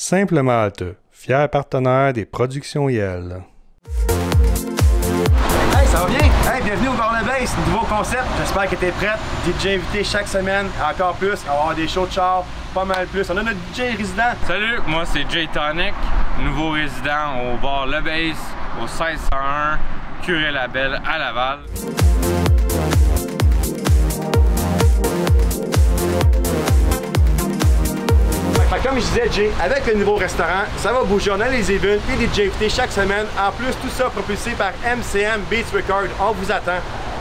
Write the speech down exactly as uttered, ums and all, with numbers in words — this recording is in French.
Simple Malte, fier partenaire des productions Yel. Hey, ça va bien? Hey, bienvenue au Bar Le Base, nouveau concept. J'espère que t'es prête. D J invité chaque semaine, encore plus. On va avoir des shows de char, pas mal plus. On a notre D J résident. Salut, moi c'est Jay Tonic, nouveau résident au Bar Le Base, au seize cent un, Curé-Labelle à Laval. Comme je disais, Jay, avec le nouveau restaurant, ça va bouger. On a les events et des D J invités chaque semaine. En plus, tout ça propulsé par M C M Beats Record. On vous attend.